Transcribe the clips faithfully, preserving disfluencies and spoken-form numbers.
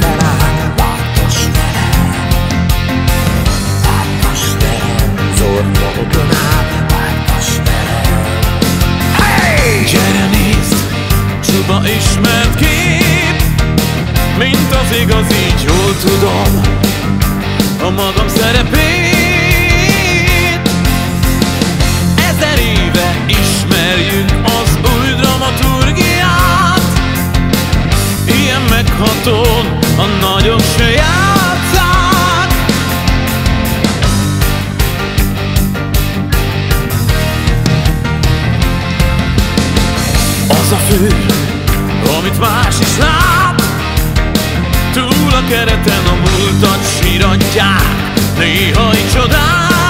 köveken át, látos velem. Látos velem, zornokon át, látos velem. Hey! Gyere nézd, csupa ismert kép, mint az igaz, így jól tudom a magam szerepét. Ezer éve ismerjük az új dramaturgiát, ilyen meghatón a nagyok se játszák. Az a fő, amit más is lát, túl a kereten a múltat síratják, néha így csodák.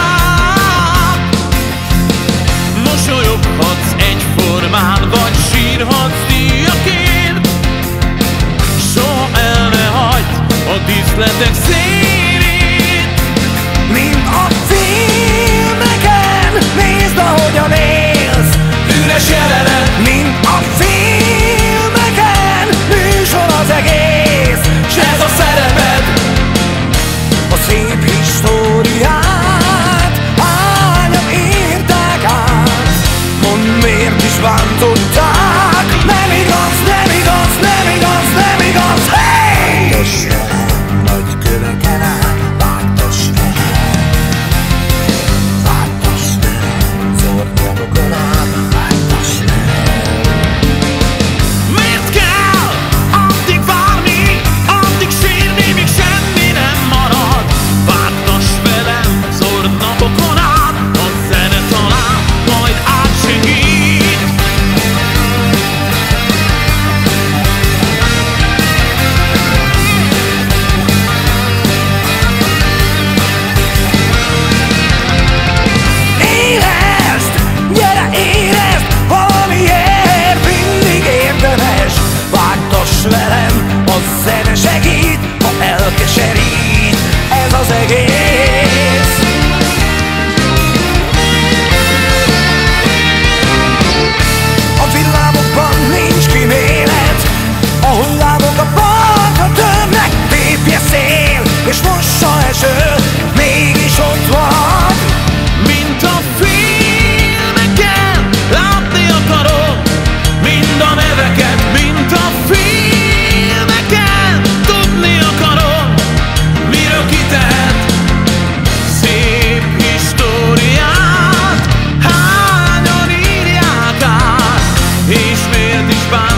Mosolyoghatsz egyformán, vagy sírhatsz díjaként, soha el ne hagyd a díszletek színét. Mint a filmeken, nézd ahogyan élsz, üres jelenet. Mint a filmeken, műsor az egész, s ez a szereped. A szép históriát hányan írták át, mondd, miért is bántották. Nem igaz, nem igaz, nem igaz, nem igaz. Hey! Látos velem, nagy köveken át, látos velem. Látos velem, zornyakon át, látos velem. Miért kell addig várni, addig sírni, míg semmi nem marad? Vártass velem, zord napokon át, a zene talán majd átsegít. Érezd, gyere érezd, valamiért mindig érdemes. Vágtass velem, a zene segít, ha elkeserít ez az egész. A villámokban nincs kímélet, a hullámok a partra tömnek. Lépje szél, és mossa eső, mégis ott vagy. Mint a filmeken, látni akarom mind a neveket. Mint a filmeken, tudni akarom, miről kitehet. Szép históriát hányan írják át, és miért is bánt